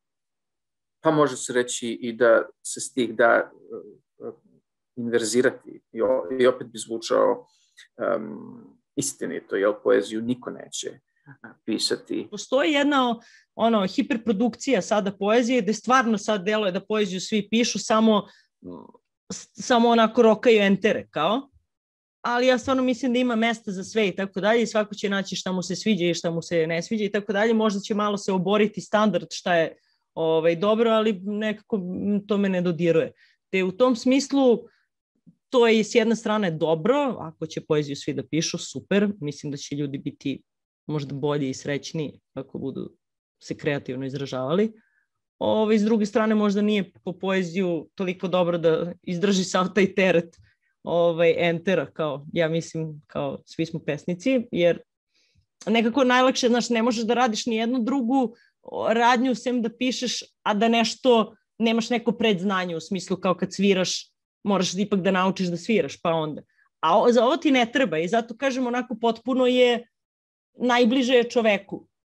pa može se reći i da se stih da uh, inverzirati i, o, i opet bi zvučao um, istinito, jer poeziju niko neće pisati. Postoji jedna ono, hiperprodukcija sada poezije, gde stvarno sad deluje da poeziju svi pišu, samo, samo onako rokaju entere, kao. Ali ja stvarno mislim da ima mesta za sve i tako dalje i svako će naći šta mu se sviđa i šta mu se ne sviđa i tako dalje. Možda će malo se oboriti standard šta je ovaj, dobro, ali nekako to me ne dodiruje. Te u tom smislu to je s jedne strane dobro, ako će poeziju svi da pišu, super. Mislim da će ljudi biti možda bolji i srećniji ako budu se kreativno izražavali. Ove, s druge strane možda nije po poeziju toliko dobro da izdrži sav taj teret ovaj, entera, kao ja mislim, kao svi smo pesnici, jer nekako najlakše, znaš, ne možeš da radiš ni jednu drugu radnju sem da pišeš, a da nešto, nemaš neko predznanje u smislu kao kad sviraš, moraš da ipak da naučiš da sviraš, pa onda. A o, za ovo ti ne treba i zato kažem onako potpuno je najbliže je čoveku.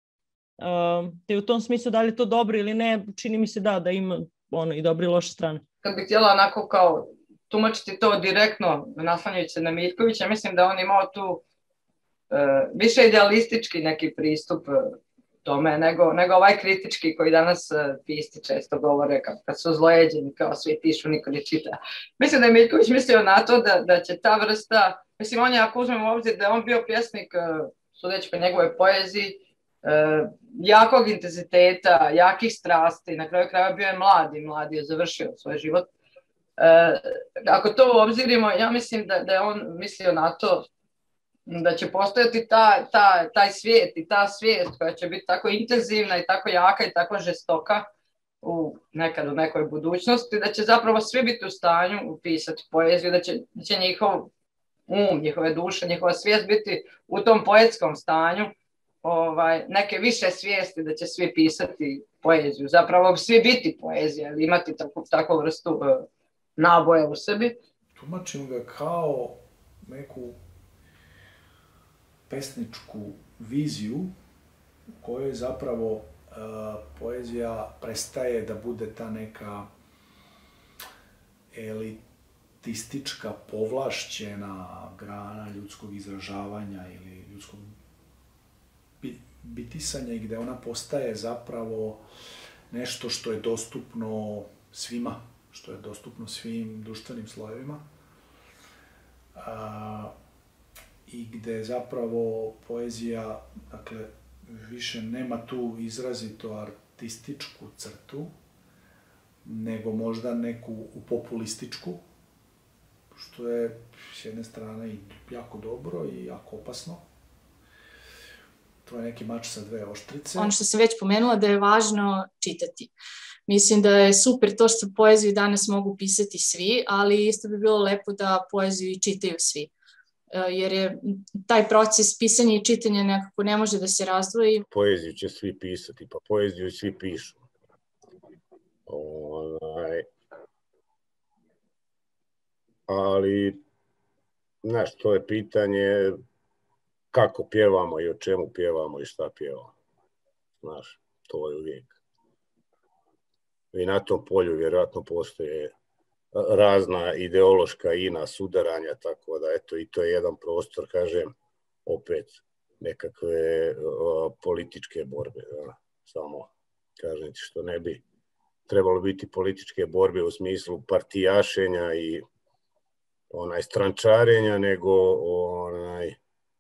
Uh, te u tom smislu da li je to dobro ili ne, čini mi se da, da ima ono, i dobre i loše strane. Kad bih htjela onako kao tumačiti to direktno, naslanjajući se na Miljkovića, mislim da on imao tu uh, više idealistički neki pristup uh, tome, nego, nego ovaj kritički koji danas uh, pisti često govore kad, kad su zlojeđeni, kao svi pišu, niko ne čita. Mislim da je Miljković mislio na to da, da će ta vrsta, mislim on je, ako uzmemo u obzir da je on bio pjesnik, uh, sudeći po njegove poeziji, uh, jakog intenziteta, jakih strasti, na kraju kraja bio je mladi, mladi je završio svoj život. Uh, ako to obzirimo, ja mislim da, da je on mislio na to da će postojati ta, ta, taj svijet i ta svijest koja će biti tako intenzivna i tako jaka i tako žestoka u, nekad u nekoj budućnosti, da će zapravo svi biti u stanju upisati poeziju, da će, da će njihov um, njihove duše, njihova svijest biti u tom poetskom stanju, ovaj, neke više svijesti da će svi pisati poeziju, zapravo svi biti poezija, ili imati takvu, takvu vrstu uh, naboje u sebi. Tumačim ga kao neku pesničku viziju u kojoj zapravo uh, poezija prestaje da bude ta neka elitistička, povlašćena grana ljudskog izražavanja ili ljudskog bitisanja i gde ona postaje zapravo nešto što je dostupno svima, što je dostupno svim društvenim slojevima. A, i gde zapravo poezija, dakle, više nema tu izrazito artističku crtu, nego možda neku populističku, što je s jedne strane i jako dobro i jako opasno. To je neki mač sa dve oštrice. Ono što sam već pomenula da je važno čitati. Mislim da je super to što poeziju danas mogu pisati svi, ali isto bi bilo lepo da poeziju i čitaju svi. Jer je taj proces pisanja i čitanja nekako ne može da se razdvoji. Poeziju će svi pisati, pa poeziju svi pišu. Onaj... Ali, znaš, to je pitanje kako pjevamo i o čemu pjevamo i šta pjevamo. Znaš, to je uvijek. I na tom polju vjerojatno postoje razna ideološka ina sudaranja, tako da eto i to je jedan prostor, kažem, opet nekakve o, političke borbe. Da? Samo, kažem ti, što ne bi trebalo biti političke borbe u smislu partijašenja i onaj strančarenja, nego onaj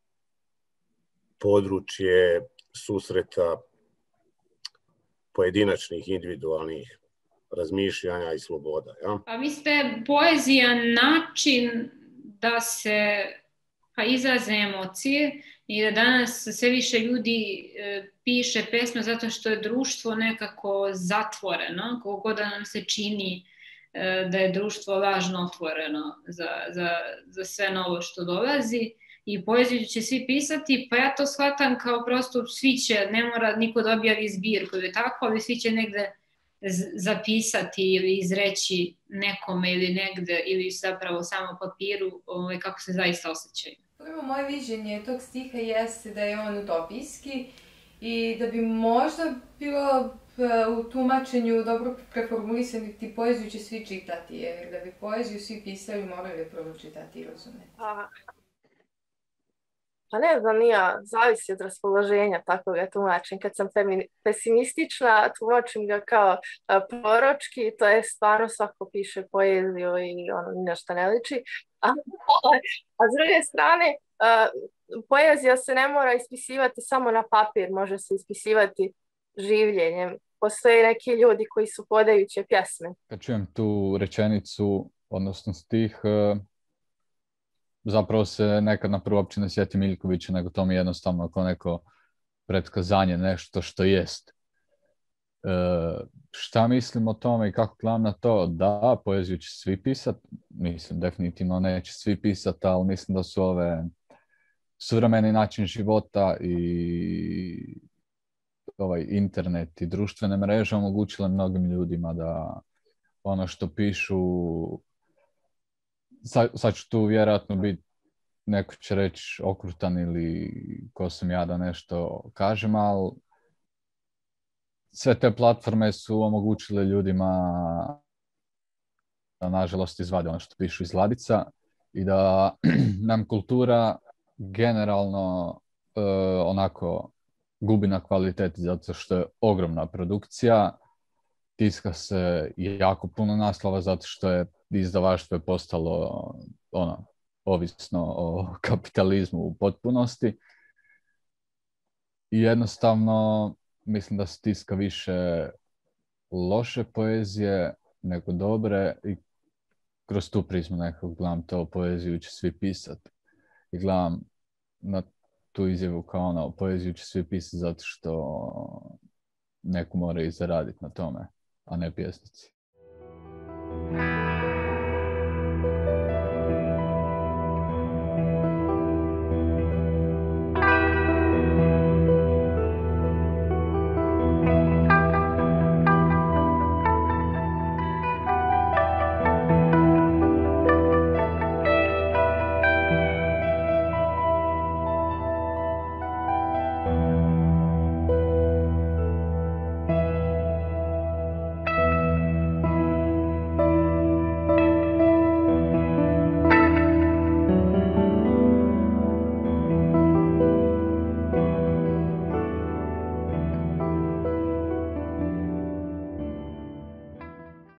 područje susreta pojedinačnih, individualnih razmišljanja i sloboda. Ja? A vi ste poezija način da se pa, izraze emocije i da danas sve više ljudi e, piše pesme zato što je društvo nekako zatvoreno, koliko da nam se čini e, da je društvo lažno otvoreno za, za, za sve novo što dolazi. I poeziju će svi pisati, pa ja to shvatam kao prosto svi će, ne mora niko da objavi zbirku ili tako, ali svi će negde zapisati ili izreći nekome ili negde ili zapravo samo papiru ovaj, kako se zaista osjećaju. Prvo moje viđenje tog stiha jeste da je on utopijski i da bi možda bilo u tumačenju dobro preformulisani ti poeziju će svi čitati, jer da bi poeziju svi pisali morali je prvo čitati i razumeti. Pa ne znam, nija, zavisi od raspoloženja, tako ga tumačim. Kad sam pesimistična, tumačim ga kao a, proročki, to je stvarno svako piše poeziju i ono, nešto ne liči. A, a s druge strane, a, poezija se ne mora ispisivati samo na papir, može se ispisivati življenjem. Postoje neki ljudi koji su podajuće pjesme. Kad čujem tu rečenicu, odnosno stih, zapravo se nekad na prvu uopće ne sjetim Miljkovića, nego to mi je jednostavno kao neko pretkazanje, nešto što jest. E, šta mislim o tome i kako gledam na to? Da, poeziju će svi pisat, mislim, definitivno neće svi pisat, ali mislim da su ove suvremeni način života i ovaj internet i društvene mreže omogućile mnogim ljudima da ono što pišu. Sad, sad ću tu vjerojatno biti, neko će reći okrutan ili ko sam ja da nešto kažem, ali sve te platforme su omogućile ljudima da nažalost izvade ono što pišu iz ladica i da nam kultura generalno e, onako gubi na kvaliteti zato što je ogromna produkcija, tiska se jako puno naslova zato što je izdavaštvo je postalo ono, ovisno o kapitalizmu u potpunosti. I jednostavno mislim da se tiska više loše poezije nego dobre i kroz tu prizmu nekako gledam to, poeziju će svi pisat. I gledam na tu izjavu kao ono, poeziju će svi pisat zato što neko mora i zaraditi na tome, a ne pjesnici.